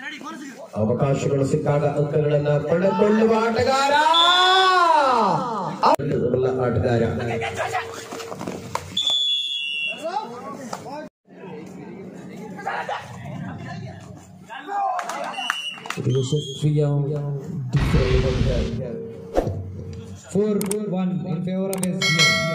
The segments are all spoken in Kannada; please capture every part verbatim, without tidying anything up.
ಅವಕಾಶಗಳು ಸಿಕ್ಕಾಗ ಅಂಕಗಳನ್ನು ಪಡೆದುಕೊಳ್ಳುವ ಆಟಗಾರ ಆಟಗಾರ four one in favor of S B I.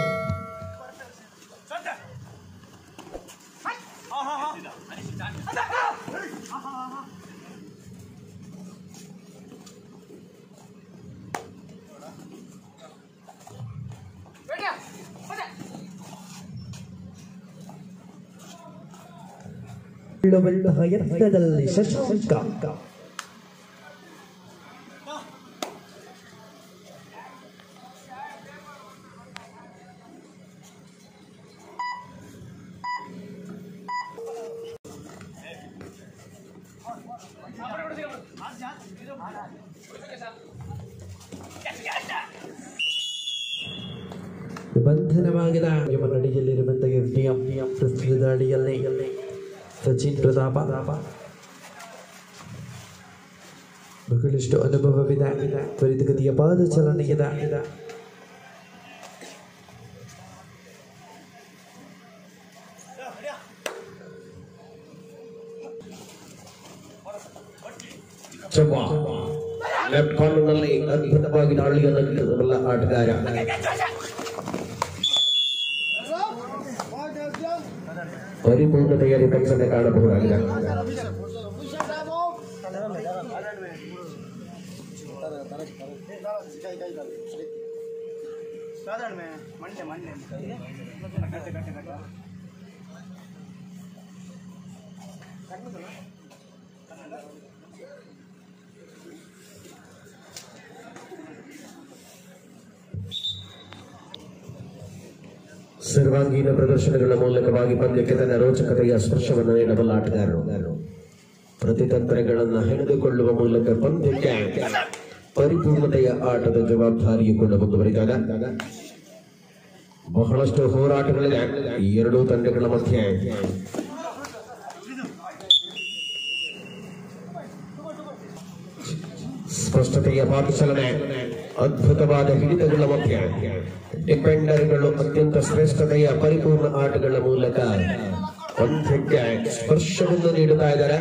ಎತ್ತರದಲ್ಲಿ ಶಶಾಂಕ ನಿಬಂಧನವಾಗಿದ ನಡೆಯಲಿರುವಂತಹ ಎಫ್ಡಿಎಂ ಪ್ರಸ್ತುತ ಅಡಿಯಲ್ಲಿ ಸಚಿನ್ ಪ್ರತಾಪ ಬಹಳಷ್ಟು ಅನುಭವವಿದೆ ತ್ವರಿತಗತಿಯ ಪಾದ ಚಲನೆಯಿದೆ ಲೆಫ್ಟ್ ಕಾರ್ನರ್ನಲ್ಲಿ ಅದ್ಭುತವಾಗಿ ದಾಳಿಯನ್ನು ನೀಡಿದವಲ್ಲ ಆಟಗಾರ ಪರಿಪೂರ್ಣ ತಯಾರಿ ಕೆಲಸನೆ ಕಾಣಬಹುದಾಗಿದೆ ಸರ್ವಾಂಗೀಣ ಪ್ರದರ್ಶನಗಳ ಮೂಲಕವಾಗಿ ಪಂದ್ಯಕ್ಕೆ ತನ್ನ ರೋಚಕತೆಯ ಸ್ಪರ್ಶವನ್ನು ನೀಡಬಲ್ಲ ಆಟಗಾರರು ಪ್ರತಿತಂತ್ರಗಳನ್ನು ಹೆಣೆದುಕೊಳ್ಳುವ ಮೂಲಕ ಪಂದ್ಯಕ್ಕೆ ಪರಿಪೂರ್ಣತೆಯ ಆಟದ ಜವಾಬ್ದಾರಿಯು ಕೂಡ ಮುಂದುವರಿದಾಗ ಬಹಳಷ್ಟು ಹೋರಾಟಗಳಿದೆ ಈ ಎರಡೂ ತಂಡಗಳ ಮಧ್ಯೆ ಸ್ಪಷ್ಟತೆಯ ಪಾಠಶಾಲೆ ಅದ್ಭುತವಾದ ಹಿಡಿತಗಳ ಮಧ್ಯೆ ಡಿಫೆಂಡರ್ಗಳು ಅತ್ಯಂತ ಶ್ರೇಷ್ಠತೆಯ ಪರಿಪೂರ್ಣ ಆಟಗಳ ಮೂಲಕ ಪಂದ್ಯಕ್ಕೆ ಸ್ಪರ್ಶವನ್ನು ನೀಡುತ್ತಾ ಇದ್ದಾರೆ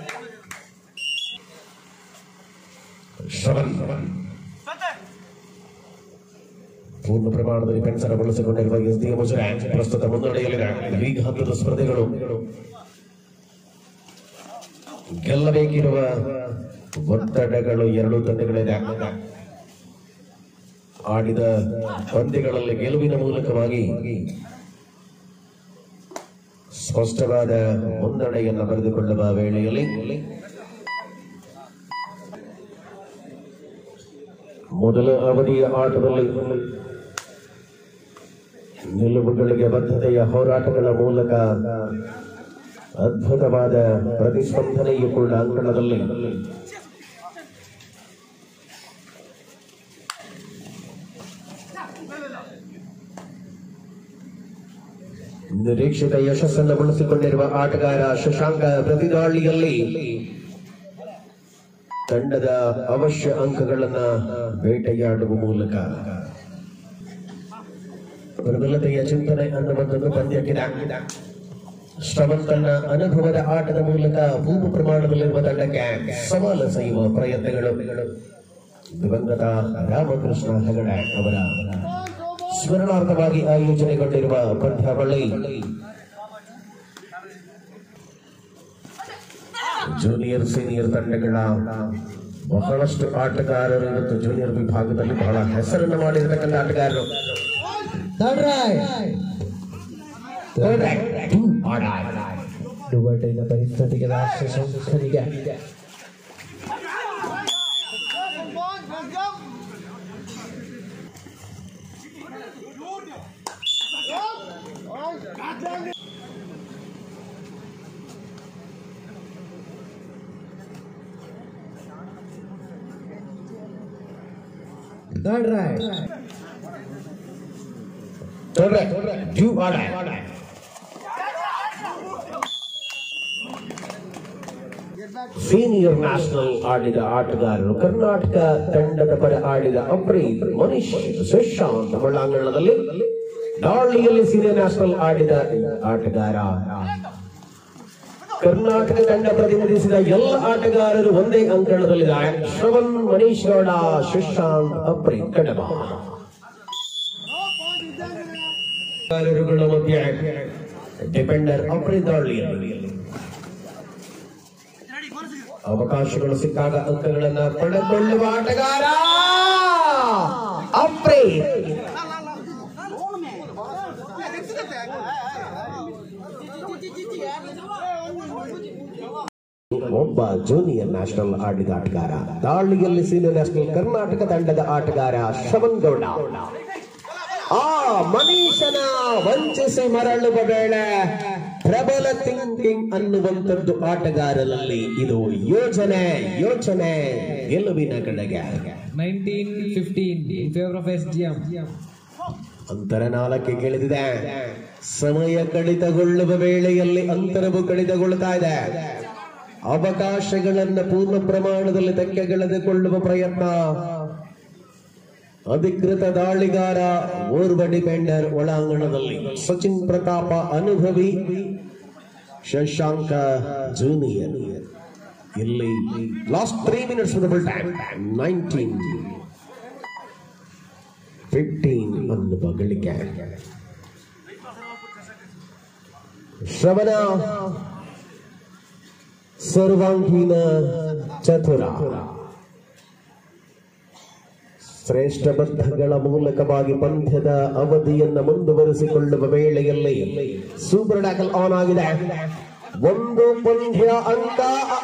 ಪೂರ್ಣ ಪ್ರಮಾಣದ ಡಿಫೆನ್ಸ್ ಅನ್ನು ಬಳಸಿಕೊಂಡಿರುವ ಎಸ್ಡಿಎಂ ಮುಜರೆ ಪ್ರಸ್ತುತ ಮುನ್ನಡೆಯಲ್ಲಿದೆ ಲೀಗ್ ಹಂತದ ಸ್ಪರ್ಧೆಗಳು ಗೆಲ್ಲಬೇಕಿರುವ ಒತ್ತಡಗಳು ಎರಡೂ ತಂಡಗಳಿದೆ ಆಡಿದ ಪಂದ್ಯಗಳಲ್ಲಿ ಗೆಲುವಿನ ಮೂಲಕವಾಗಿ ಸ್ಪಷ್ಟವಾದ ಮುನ್ನಡೆಯನ್ನು ಬರೆದುಕೊಳ್ಳುವ ವೇಳೆಯಲ್ಲಿ ಮೊದಲ ಅವಧಿಯ ಆಟದಲ್ಲಿ ನಿಲುವುಗಳಿಗೆ ಬದ್ಧತೆಯ ಹೋರಾಟಗಳ ಮೂಲಕ ಅದ್ಭುತವಾದ ಪ್ರತಿಸ್ಪಂದನೆಯೂ ಕೂಡ ಅಂಕಣದಲ್ಲಿ ನಿರೀಕ್ಷಿತ ಯಶಸ್ಸನ್ನು ಬಳಸಿಕೊಂಡಿರುವ ಆಟಗಾರ ಶಶಾಂಕ ಪ್ರತಿದಾಳಿಯಲ್ಲಿ ತಂಡದ ಅವಶ್ಯ ಅಂಕಗಳನ್ನ ಬೇಟೆಯಾಡುವ ಮೂಲಕ ಪ್ರಬಲತೆಯ ಚಿಂತನೆ ಅನ್ನುವಂಥದ್ದು ಪಂದ್ಯಕ್ಕಿದೆ ಶ್ರವಣ್ ತನ್ನ ಅನುಭವದ ಆಟದ ಮೂಲಕ ಪೂರ್ವ ಪ್ರಮಾಣದಲ್ಲಿರುವ ತಂಡಕ್ಕೆ ಸವಾಲು ಸೆಯ್ಯುವ ಪ್ರಯತ್ನಗಳು ದಿವಂಗತ ರಾಮಕೃಷ್ಣ ಹೆಗಡೆ ಅವರ ಸ್ಮರಣಾರ್ಥವಾಗಿ ಆಯೋಜನೆಗೊಂಡಿರುವ ಪಂದ್ಯಾವಳಿ ಜೂನಿಯರ್ ಸೀನಿಯರ್ ತಂಡಗಳ ಬಹಳಷ್ಟು ಆಟಗಾರರು ಇವತ್ತು ಜೂನಿಯರ್ ವಿಭಾಗದಲ್ಲಿ ಬಹಳ ಹೆಸರನ್ನು ಮಾಡಿರತಕ್ಕಂಥ ಆಟಗಾರರು ಡುಬಟೈನ ಪರಿಸ್ಥಿತಿಗೆ ರಾಷ್ಟ್ರ ಸಂಸ್ಥೆಗೆ Third right. Third right. Do or die. Get back. Senior national ಆಡಿದ ಆಟಗಾರರು ಕರ್ನಾಟಕ ತಂಡದ ಪರ ಆಡಿದ ಅಪ್ರೀತ್ ಮನೀಶ್ ಶಶಾಂಕ್ ಒಳಾಂಗಣದಲ್ಲಿ. ದಾಳಿಯಲ್ಲಿ ಸೀನಿಯರ್ ನ್ಯಾಷನಲ್ ಆಡಿದ ಆಟಗಾರ ಕರ್ನಾಟಕ ತಂಡ ಪ್ರತಿನಿಧಿಸಿದ ಎಲ್ಲ ಆಟಗಾರರು ಒಂದೇ ಅಂಕಣದಲ್ಲಿದ್ದಾರೆ. ಶ್ರವಣ್, ಮನೀಶ್ ಗೌಡ, ಶಶಾಂಕ್, ಅಪ್ರೀತ್ ಕಡಬ. ಮಧ್ಯೆ ಡಿಫೆಂಡರ್ ಅಪ್ರೀತ್ ದಾಳಿಯಲ್ಲಿ ಅವಕಾಶಗಳು ಸಿಕ್ಕಾಗ ಅಂಕಗಳನ್ನು ಪಡೆದುಕೊಳ್ಳುವ ಆಟಗಾರ ಅಪ್ರೀತ್. ಒಬ್ಬ ಜೂನಿಯರ್ ನ್ಯಾಷನಲ್ ಆಡಿದ ಆಟಗಾರ. ದಾಳಿಯಲ್ಲಿ ಸೀನಿಯರ್ ನ್ಯಾಷನಲ್ ಕರ್ನಾಟಕ ತಂಡದ ಆಟಗಾರ ಶ್ರವಣ್ ಗೌಡ. ಆ ಮನೀಶನ ವಂಚಿಸಿ ಮರಳುವ ವೇಳೆ ಪ್ರಬಲ ಥಿಂಕಿಂಗ್ ಅನ್ನುವಂಥದ್ದು ಆಟಗಾರರಲ್ಲಿ. ಇದು ಯೋಜನೆ ಯೋಚನೆ ಗೆಲುವಿನ ಕಡೆಗೆ. Nineteen fifteen in favor of S G M. ಅಂತರ ನಾಲ್ಕಕ್ಕೆ ಗೆಳೆದಿದೆ. ಸಮಯ ಕಡಿತಗೊಳ್ಳುವ ವೇಳೆಯಲ್ಲಿ ಅಂತರವು ಕಡಿತಗೊಳ್ಳುತ್ತಾ ಇದೆ. ಅವಕಾಶಗಳನ್ನು ಪೂರ್ಣ ಪ್ರಮಾಣದಲ್ಲಿ ತೆಗೆದುಕೊಳ್ಳುವ ಪ್ರಯತ್ನ. ಅಧಿಕೃತ ದಾಳಿಗಾರ ಓರ್ವ ಡಿಫೆಂಡರ್ ಒಳಾಂಗಣದಲ್ಲಿ. ಸಚಿನ್ ಪ್ರತಾಪ ಅನುಭವಿ, ಶಶಾಂಕ ಜೂನಿಯರ್. ಇಲ್ಲಿ last three minutes full time. Nineteen fifteen ಅನ್ನುವ ಗಳಿಕೆ. ಶ್ರವಣ ಸರ್ವಾಂಗೀಣ ಚತುರ. ಶ್ರೇಷ್ಠ ಬದ್ಧಗಳ ಮೂಲಕವಾಗಿ ಪಂದ್ಯದ ಅವಧಿಯನ್ನು ಮುಂದುವರಿಸಿಕೊಳ್ಳುವ ವೇಳೆಯಲ್ಲಿ ಸೂಪರ್ ಟ್ಯಾಕಲ್ ಆನ್ ಆಗಿದೆ. ಒಂದು ಪಂದ್ಯ ಅಂಕ.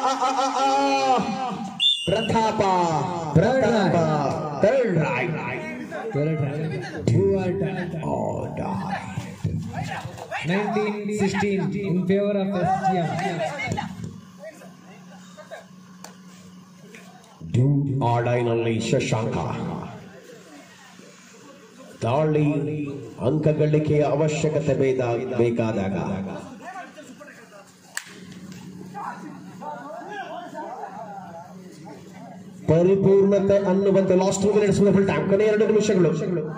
Pratap Pratap third raid. nineteen sixteen in favor of S G M. ಆಡೈನಲ್ಲಿ ಶಶಾಂಕ. ದಾಳಿ ಅಂಕ ಗಳಿಕೆಯ ಅವಶ್ಯಕತೆ ಬೇಕಾದಾಗ ಪರಿಪೂರ್ಣತೆ ಅನ್ನುವಂತೆ last two minutes full time. ಕೊನೆ ಎರಡು ನಿಮಿಷಗಳು.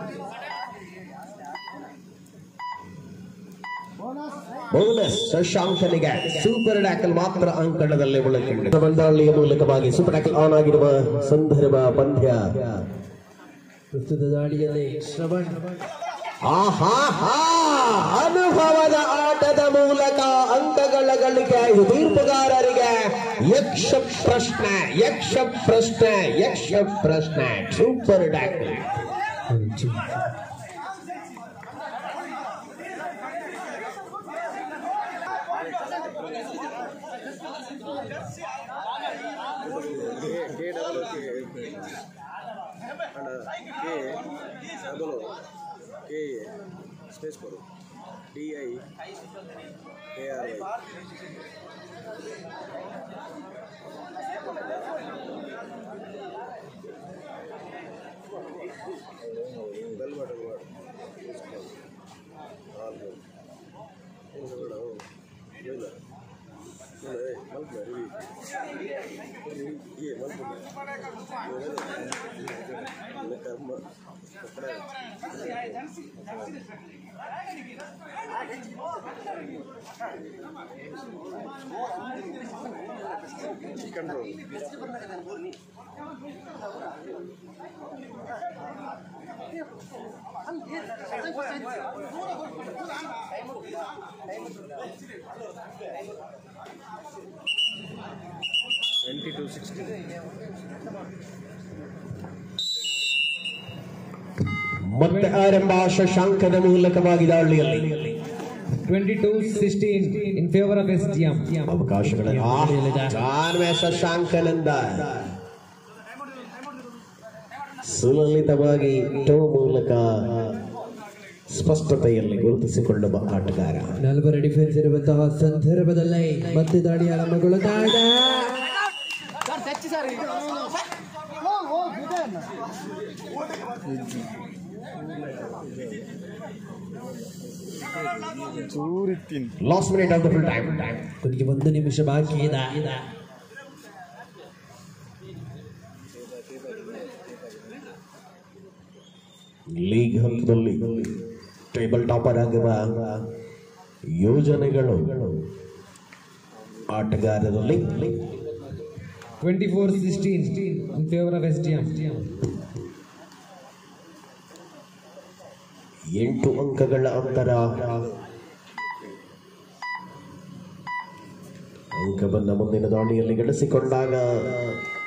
ಬೋನಸ್ ಶಶಾಂಕನಿಗೆ. ಸೂಪರ್ ಟ್ಯಾಕಲ್ ಮಾತ್ರ ಅಂಕಣದಲ್ಲಿ ಉಳಿದುಕೊಂಡಿದೆ. ಬಂದಾಳಿಯ ಮೂಲಕವಾಗಿ ಸೂಪರ್ ಟ್ಯಾಕಲ್ ಆನ್ ಆಗಿರುವ ಸಂದರ್ಭ ಪಂದ್ಯ. ಪ್ರಸ್ತುತ ದಾಳಿಯಲ್ಲಿ ಶ್ರವಣ್ ಅನುಭವದ ಆಟದ ಮೂಲಕ ಅಂಕಗಳ ಗಳಿಕೆ. ತೀರ್ಪುಗಾರರಿಗೆ ಯಕ್ಷ ಪ್ರಶ್ನೆ ಯಕ್ಷ ಪ್ರಶ್ನೆ ಯಕ್ಷ ಪ್ರಶ್ನೆ. Super tackle. स्पेस करो डी आई ए आर वाई बेल बटन वाड़ आल हो इन सब बड़ा हो ये ना ये मल्क में रिवी ये मल्क में ये कर्म पकड़ा कंट्रोल twenty-two sixteen. ಮತ್ತೆ ಆರಂಭ ಶಶಾಂಕದ ಮೂಲಕವಾಗಿ ದಾಳಿಯಲ್ಲಿ. twenty-two sixteen in favor of S G M. ಅವಕಾಶಗಳನ್ನು ಶಶಾಂಕನಿಂದ ಸುಲಲಿತವಾಗಿ ಟೋ ಮೂಲಕ ಸ್ಪಷ್ಟತೆಯಲ್ಲಿ ಗುರುತಿಸಿಕೊಳ್ಳುವ ಆಟಗಾರ. ನಾಲ್ವರ ಡಿಫೆನ್ಸ್ ಇರುವಂತಹ ಸಂದರ್ಭದಲ್ಲಿ ಮತ್ತೆ ದಾಳಿ ಆರಂಭಗೊಳ್ಳುತ್ತಾ ಇದೆ. Last minute of the full time. ಕೊನೆಗೆ ಒಂದು ನಿಮಿಷ ಬಾಕಿ ಇದೆ. ಲೀಗ್ ಹಂತದಲ್ಲಿ ಟೇಬಲ್ ಟಾಪರ್ ಆಗಿರುವ ಯೋಜನೆಗಳು ಆಟಗಾರರಲ್ಲಿ twenty-four sixteen in favor of S D M. ಎಂಟು ಅಂಕಗಳ ಅಂತರ. ಅಂಕವನ್ನು ಮುಂದಿನ ದಾಳಿಯಲ್ಲಿ ಗಳಿಸಿಕೊಂಡಾಗ